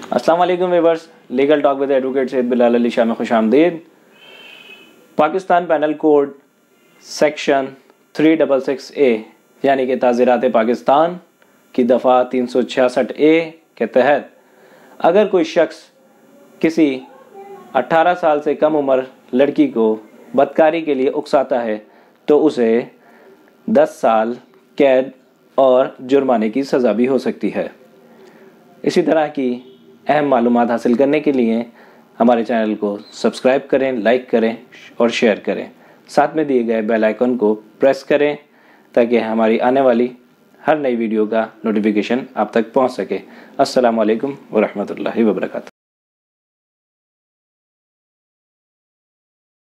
अस्सलाम वालेकुम viewers, legal talk with advocate Syed Bilal Ali Shah में खुशामदीद। Pakistan penal code section 366A यानी कि ताज़ीरात पाकिस्तान की दफ़ा 366A के तहत अगर कोई शख्स किसी 18 साल से कम उम्र लड़की को बदकारी के लिए उकसाता है तो उसे 10 साल कैद और जुर्माने की सज़ा भी हो सकती है। इसी तरह की अहम मालूमात हासिल करने के लिए हमारे चैनल को सब्सक्राइब करें, लाइक करें और शेयर करें। साथ में दिए गए बेल आइकन को प्रेस करें ताकि हमारी आने वाली हर नई वीडियो का नोटिफिकेशन आप तक पहुंच सके। अस्सलामु अलैकुम व रहमतुल्लाहि व बरकातुहू।